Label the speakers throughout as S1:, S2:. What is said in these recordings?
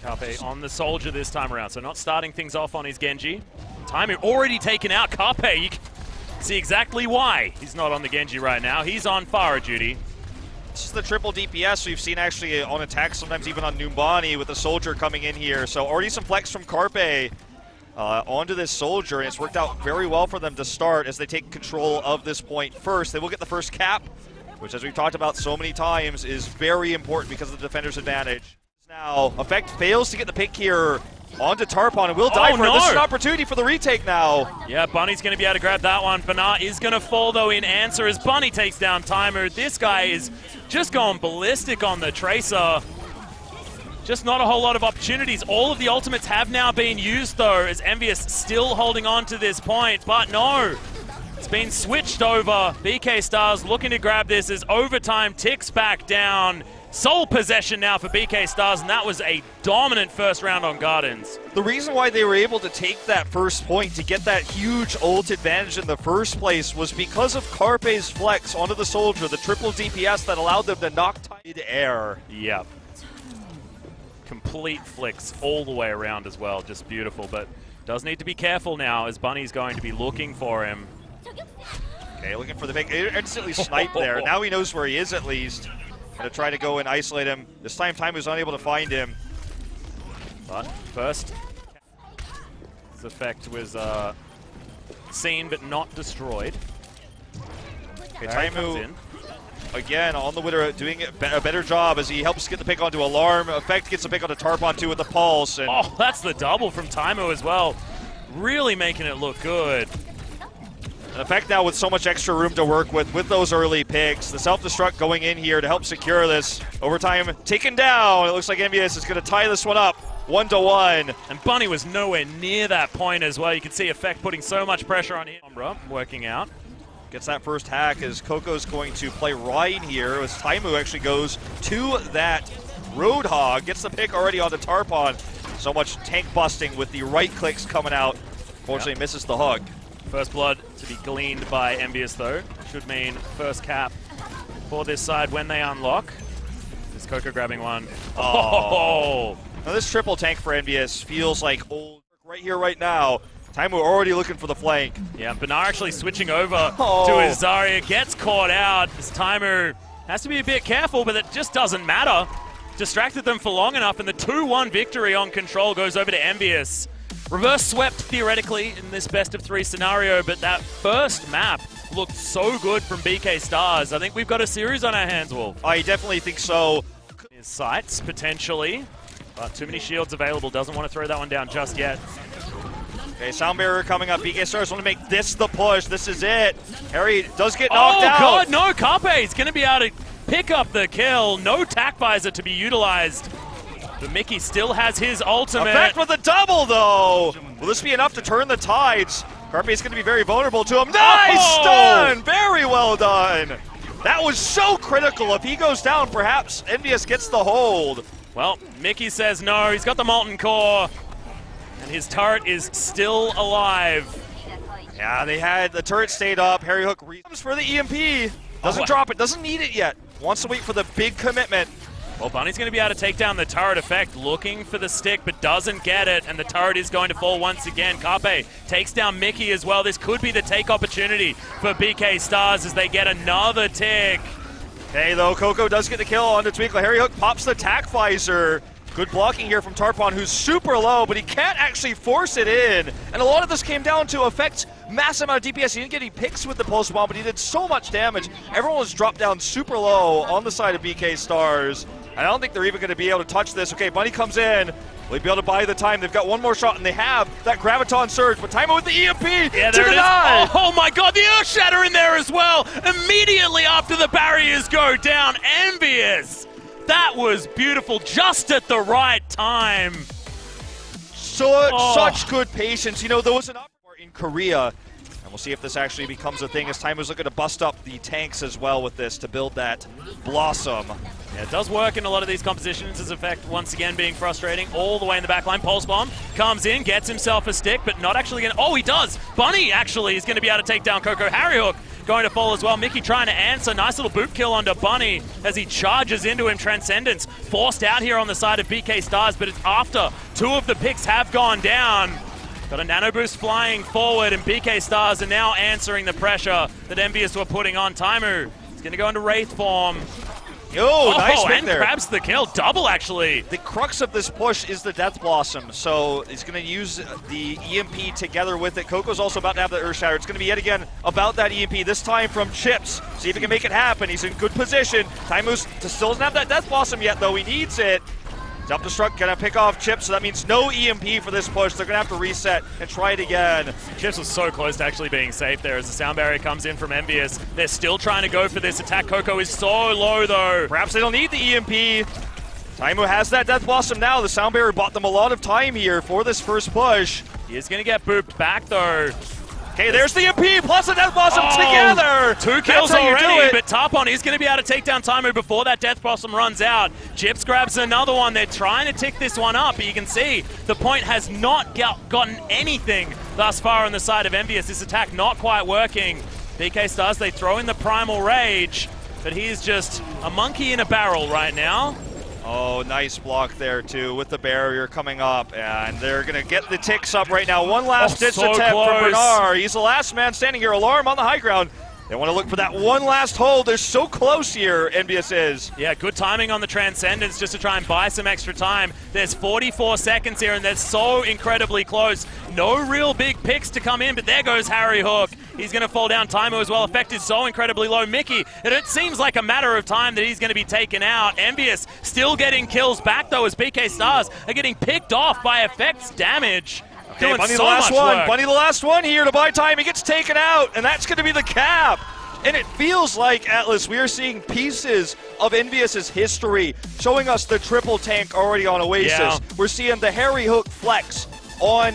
S1: Carpe on the Soldier this time around, so not starting things off on his Genji. Taimu already taken out. Carpe, you can see exactly why he's not on the Genji right now. He's on Pharah duty.
S2: This is the triple DPS we've seen actually on attack, sometimes even on Numbani with the Soldier coming in here. So already some flex from Carpe onto this Soldier, and it's worked out very well for them to start as they take control of this point first. They will get the first cap, which, as we've talked about so many times, is very important because of the defender's advantage. Now, Effect fails to get the pick here onto Tarpon and will die for it. This is an opportunity for the retake now.
S1: Yeah, Bunny's going to be able to grab that one. Bernard is going to fall, though, in answer as Bunny takes down Taimu. This guy is just going ballistic on the Tracer. Just not a whole lot of opportunities. All of the ultimates have now been used, though, as EnVyUs still holding on to this point. But no, it's been switched over. BK Stars looking to grab this as overtime ticks back down. Sole possession now for BK Stars, and that was a dominant first round on Gardens.
S2: The reason why they were able to take that first point to get that huge ult advantage in the first place was because of Carpe's flex onto the Soldier, the triple DPS that allowed them to knock mid-air.
S1: Yep. Complete flicks all the way around as well, just beautiful, but does need to be careful now as Bunny's going to be looking for him.
S2: Okay, looking for the pick. Instantly sniped there. Now he knows where he is at least. Gonna try to go and isolate him. This time Taimu's unable to find him.
S1: But first, his effect was seen but not destroyed.
S2: Okay, Taimu again on the winner, doing a better job as he helps get the pick onto Alarm. Effect gets the pick onto Tarpon too with the pulse. And
S1: oh, that's the double from Taimu as well. Really making it look good.
S2: Effect now with so much extra room to work with those early picks. The self-destruct going in here to help secure this. Overtime taken down. It looks like EnVyUs is going to tie this one up 1-1.
S1: And Bunny was nowhere near that point as well. You can see Effect putting so much pressure on him. Working out.
S2: Gets that first hack as Coco's going to play Ryan here as Taimu actually goes to that Roadhog. Gets the pick already onto Tarpon. So much tank busting with the right clicks coming out. Fortunately misses the hook.
S1: First blood to be gleaned by EnVyUs, though. Should mean first cap for this side when they unlock. Is Coco grabbing one? Oh!
S2: Now this triple tank for EnVyUs feels like old right here, right now. Taimu already looking for the flank.
S1: Yeah, Bernard actually switching over to his Zarya. Gets caught out. This Taimu has to be a bit careful, but it just doesn't matter. Distracted them for long enough, and the 2-1 victory on Control goes over to EnVyUs. Reverse swept, theoretically, in this best-of-3 scenario, but that first map looked so good from BK Stars. I think we've got a series on our hands, Wolf.
S2: I definitely think so.
S1: His sights, potentially, but too many shields available. Doesn't want to throw that one down just yet.
S2: Okay, Sound Barrier coming up. BK Stars want to make this the push. This is it. Harry does get knocked out.
S1: Oh, God, no. Carpe is going to be able to pick up the kill. No tack visor to be utilized. But Mickey still has his ultimate.
S2: Effect with the double, though. Will this be enough to turn the tides? Carpe is going to be very vulnerable to him. Nice stun! Very well done. That was so critical. If he goes down, perhaps EnVyUs gets the hold.
S1: Well, Mickey says no. He's got the Molten Core. And his turret is still alive.
S2: Yeah, they had the turret stayed up. Harry Hook comes for the EMP. Doesn't drop it. Doesn't need it yet. Wants to wait for the big commitment.
S1: Well, Bunny's going to be able to take down the turret. Effect, looking for the stick, but doesn't get it, and the turret is going to fall once again. Carpe takes down Mickey as well. This could be the take opportunity for BK Stars as they get another tick.
S2: Okay, though, Coco does get the kill onto Twinkle. Harry Hook pops the tack visor. Good blocking here from Tarpon, who's super low, but he can't actually force it in. And a lot of this came down to Effect's massive amount of DPS. He didn't get any picks with the Pulse Bomb, but he did so much damage. Everyone was dropped down super low on the side of BK Stars. I don't think they're even going to be able to touch this. Okay, Bunny comes in. Will he be able to buy the time? They've got one more shot, and they have that Graviton Surge. But Taimu with the EMP
S1: yeah,
S2: to deny.
S1: Oh my God, the Earth Shatter in there as well. Immediately after the barriers go down, EnVyUs. That was beautiful, just at the right time.
S2: Such good patience. You know, there was an uproar in Korea. And we'll see if this actually becomes a thing as Taimu's looking to bust up the tanks as well with this to build that Blossom.
S1: Yeah, it does work in a lot of these compositions as Effect once again being frustrating all the way in the backline. Pulse Bomb comes in, gets himself a stick, but not actually going to... Oh, he does! Bunny actually is going to be able to take down Coco. Harry Hook going to fall as well. Mickey trying to answer. Nice little boot kill onto Bunny as he charges into him. Transcendence forced out here on the side of BK Stars, but it's after two of the picks have gone down. Got a nano boost flying forward, and BK Stars are now answering the pressure that Envious were putting on. Taimu is going to go into Wraith form.
S2: Oh, nice pick
S1: and
S2: there.
S1: grabs the kill. Double, actually.
S2: The crux of this push is the Death Blossom, so he's going to use the EMP together with it. Coco's also about to have the Earth Shatter. It's going to be yet again about that EMP, this time from Chips. See if he can make it happen. He's in good position. Taimu still doesn't have that Death Blossom yet, though. He needs it. Self-destruct gonna pick off Chips, so that means no EMP for this push. They're gonna have to reset and try it again.
S1: Chips was so close to actually being safe there as the sound barrier comes in from Envious. They're still trying to go for this attack. Coco is so low though.
S2: Perhaps they don't need the EMP. Taimu has that Death Blossom now. The sound barrier bought them a lot of time here for this first push.
S1: He is gonna get booped back though.
S2: Okay, there's the EMP plus the Death Blossom together.
S1: Two kills already, but Tarpon is going to be able to take down Taimu before that Death Blossom runs out. Chips grabs another one. They're trying to tick this one up, but you can see the point has not gotten anything thus far on the side of Envious. This attack not quite working. BK Stars, they throw in the Primal Rage, but he's just a monkey in a barrel right now.
S2: Oh, nice block there, too, with the barrier coming up. And they're going to get the ticks up right now. One last ditch attempt from Bernard. He's the last man standing here. Alarm on the high ground. They want to look for that one last hold. They're so close here, Envious is.
S1: Yeah, good timing on the Transcendence just to try and buy some extra time. There's 44 seconds here, and they're so incredibly close. No real big picks to come in, but there goes Harry Hook. He's going to fall down. Taimu as well. Effect is so incredibly low. Mickey, and it seems like a matter of time that he's going to be taken out. Envious still getting kills back, though, as BK Stars are getting picked off by Effect's damage.
S2: Okay, Bunny the last one. Bunny the last one here to buy time. He gets taken out, and that's going to be the cap. And it feels like, Atlas, we are seeing pieces of Envious's history, showing us the triple tank already on Oasis.
S1: Yeah.
S2: We're seeing the Harry Hook flex on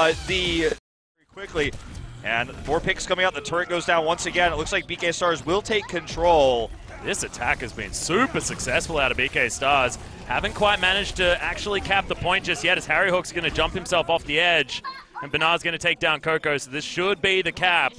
S2: very quickly. And 4 picks coming out. The turret goes down once again. It looks like BK Stars will take control.
S1: This attack has been super successful out of BK Stars. Haven't quite managed to actually cap the point just yet as Harry Hook's going to jump himself off the edge. And Bernard's going to take down Coco, so this should be the cap.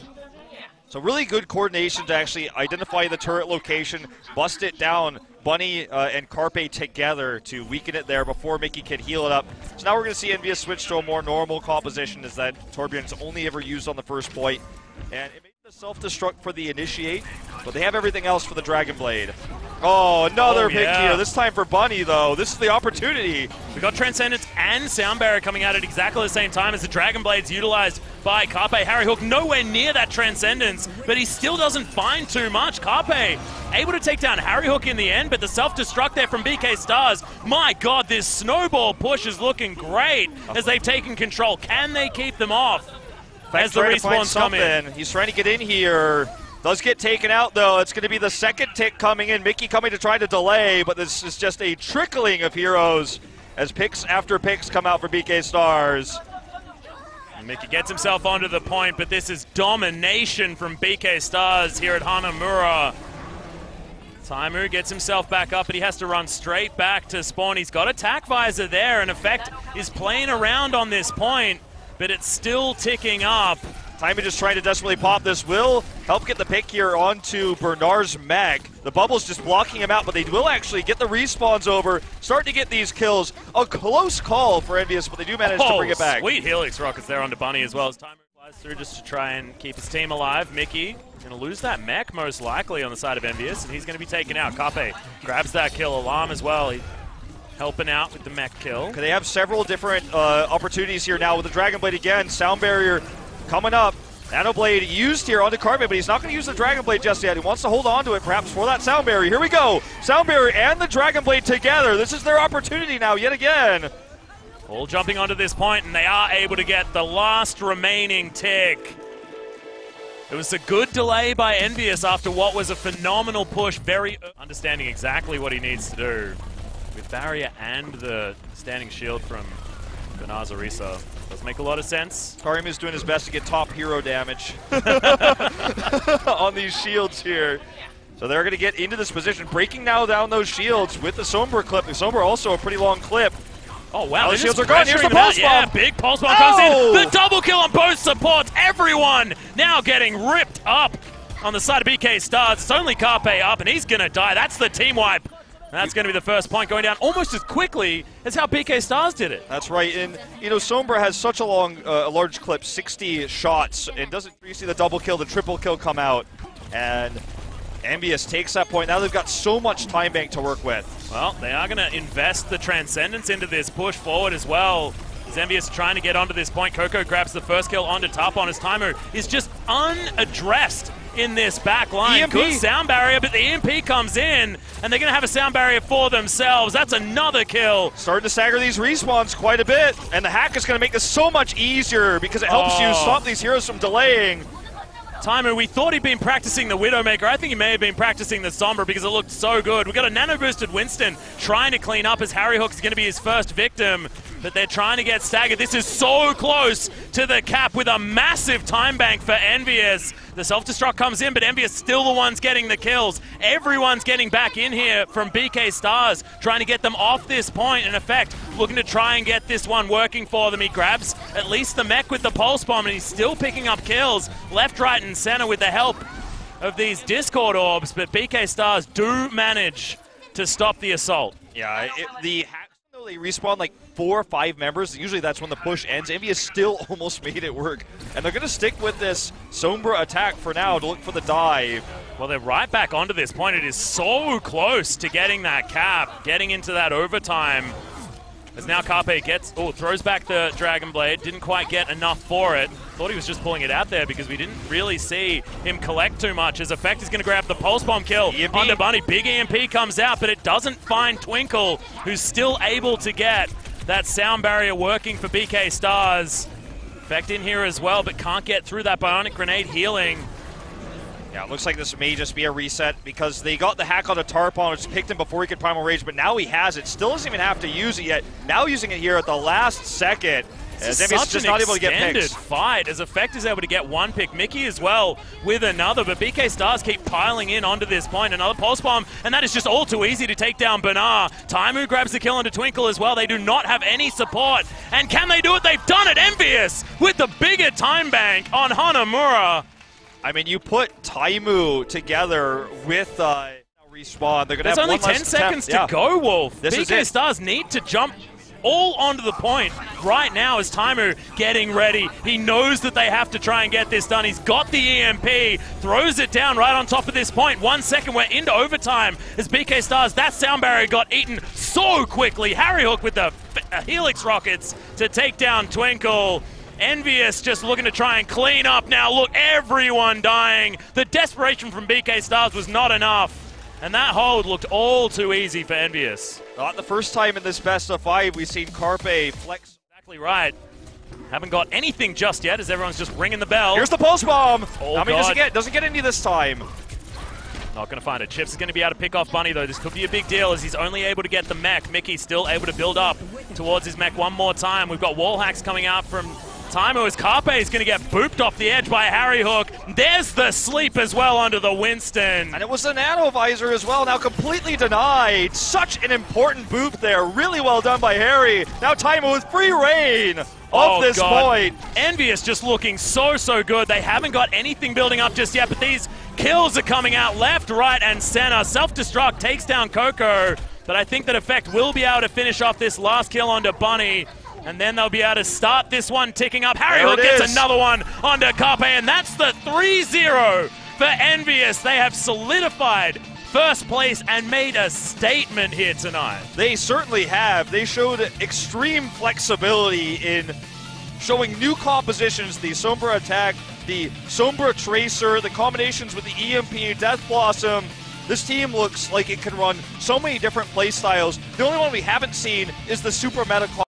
S2: So really good coordination to actually identify the turret location, bust it down, Bunny and Carpe together to weaken it there before Mickey can heal it up. So now we're going to see Envious switch to a more normal composition as that Torbjorn's only ever used on the first point. And it made the self-destruct for the initiate, but they have everything else for the Dragon Blade. Oh, another pick here. This time for Bunny, though. This is the opportunity.
S1: We got Transcendence and Sound Barrier coming out at exactly the same time as the Dragon Blade's utilized by Carpe. Harry Hook nowhere near that Transcendence, but he still doesn't find too much. Carpe able to take down Harry Hook in the end, but the self-destruct there from BK Stars. My God, this snowball push is looking great as they've taken control. Can they keep them off as the respawns come in?
S2: He's trying to get in here. Does get taken out, though. It's going to be the second tick coming in. Mickey coming to try to delay, but this is just a trickling of heroes as picks after picks come out for BK Stars.
S1: And Mickey gets himself onto the point, but this is domination from BK Stars here at Hanamura. Taimu gets himself back up, but he has to run straight back to spawn. He's got Attack Visor there, and Effect is playing around on this point, but it's still ticking up.
S2: Taimu just trying to desperately pop this. Will help get the pick here onto Bernard's mech. The bubble's just blocking him out, but they will actually get the respawns over, start to get these kills. A close call for Envious, but they do manage to bring it back.
S1: Sweet Helix Rockets there onto Bunny as well as Taimu flies through just to try and keep his team alive. Mickey going to lose that mech most likely on the side of Envious, and he's going to be taken out. Carpe grabs that kill. Alarm as well. He helping out with the mech kill.
S2: Okay, they have several different opportunities here now with the Dragon Blade again. Sound Barrier coming up. Nano Blade used here onto Carpe, but he's not going to use the Dragon Blade just yet. He wants to hold on to it, perhaps, for that Sound Barrier. Here we go. Sound Barrier and the Dragon Blade together. This is their opportunity now, yet again.
S1: All jumping onto this point, and they are able to get the last remaining tick. It was a good delay by Envious after what was a phenomenal push, very understanding exactly what he needs to do. With Barrier and the standing shield from Bernard Orisa. Does make a lot of sense.
S2: Karim is doing his best to get top hero damage on these shields here. So they're going to get into this position, breaking now down those shields with the Sombra clip. The Sombra also a pretty long clip.
S1: Oh, wow.
S2: The shields are gone. Here's the pulse bomb.
S1: Yeah, big pulse bomb comes in. The double kill on both supports. Everyone now getting ripped up. on the side of BK Stars. It's only Carpe up, and he's going to die. That's the team wipe. And that's going to be the first point, going down almost as quickly as how BK Stars did it.
S2: That's right, and you know, Sombra has such a large clip, 60 shots, and doesn't you see the double kill, the triple kill come out, and EnVyUs takes that point. Now they've got so much time bank to work with.
S1: Well, they are going to invest the Transcendence into this push forward as well. As EnVyUs trying to get onto this point, Coco grabs the first kill onto Tarpon as Taimu is just unaddressed in this back line.
S2: EMP.
S1: Good sound barrier, but the EMP comes in, and they're going to have a sound barrier for themselves. That's another kill.
S2: Starting to stagger these respawns quite a bit, and the hack is going to make this so much easier because it helps you stop these heroes from delaying.
S1: Taimu, we thought he'd been practicing the Widowmaker. I think he may have been practicing the Sombra because it looked so good. We've got a nano-boosted Winston trying to clean up as Harry Hook's going to be his first victim, but they're trying to get staggered. This is so close to the cap with a massive time bank for EnVyUs. The self-destruct comes in, but EnVyUs still the ones getting the kills. Everyone's getting back in here from BK Stars, trying to get them off this point. In effect, looking to try and get this one working for them. He grabs at least the mech with the pulse bomb, and he's still picking up kills left, right, and center with the help of these Discord orbs, but BK Stars do manage to stop the assault.
S2: Yeah, the hacks, though, they respawn like 4 or 5 members. Usually that's when the push ends. EnVyUs still almost made it work. And they're going to stick with this Sombra attack for now to look for the dive.
S1: Well, they're right back onto this point. It is so close to getting that cap, getting into that overtime. As now Carpe throws back the Dragon Blade. Didn't quite get enough for it. Thought he was just pulling it out there because we didn't really see him collect too much. As Effect is going to grab the Pulse Bomb kill onto Bunny. Big EMP comes out, but it doesn't find Twinkle, who's still able to get that sound barrier working for BK Stars. Effect in here as well, but can't get through that Bionic Grenade healing.
S2: Yeah, it looks like this may just be a reset because they got the hack on the Tarpon, which picked him before he could Primal Rage, but now he has it. Still doesn't even have to use it yet. Now using it here at the last second.
S1: This is such an extended fight as Effect is able to get one pick. Mickey as well with another, but BK Stars keep piling in onto this point. Another Pulse Bomb, and that is just all too easy to take down Bernard. Taimu grabs the kill onto Twinkle as well. They do not have any support. And can they do it? They've done it. EnVyUs with the bigger time bank on Hanamura.
S2: I mean, you put Taimu together with respawn. They're going to have
S1: only
S2: one
S1: 10 seconds to go, Wolf. BK Stars need to jump all onto the point right now as Taimu getting ready. He knows that they have to try and get this done. He's got the EMP, throws it down right on top of this point. 1 second, we're into overtime as BK Stars, that sound barrier got eaten so quickly. Harry Hook with the Helix rockets to take down Twinkle. EnVyUs just looking to try and clean up now. Look, everyone dying. The desperation from BK Stars was not enough. And that hold looked all too easy for EnVyUs.
S2: Not the first time in this best of 5 we've seen Carpe flex.
S1: Exactly right. Haven't got anything just yet as everyone's just ringing the bell.
S2: Here's the Pulse Bomb.
S1: Oh,
S2: How many doesn't get any this time.
S1: Not going to find it. Chips is going to be able to pick off Bunny, though. This could be a big deal as he's only able to get the mech. Mickey's still able to build up towards his mech one more time. We've got wall hacks coming out from Taimu as Carpe is going to get booped off the edge by Harry Hook. There's the sleep as well onto the Winston.
S2: And it was the Nano Visor as well, now completely denied. Such an important boop there. Really well done by Harry. Now Taimu with free reign of this point.
S1: EnVyUs just looking so good. They haven't got anything building up just yet, but these kills are coming out left, right, and center. Self-destruct takes down Coco, but I think that Effect will be able to finish off this last kill onto Bunny. And then they'll be able to start this one ticking up. Harry Hook gets another one onto Carpe, and that's the 3-0 for EnVyUs. They have solidified first place and made a statement here tonight.
S2: They certainly have. They showed extreme flexibility in showing new compositions, the Sombra attack, the Sombra Tracer, the combinations with the EMP, Death Blossom. This team looks like it can run so many different play styles. The only one we haven't seen is the super meta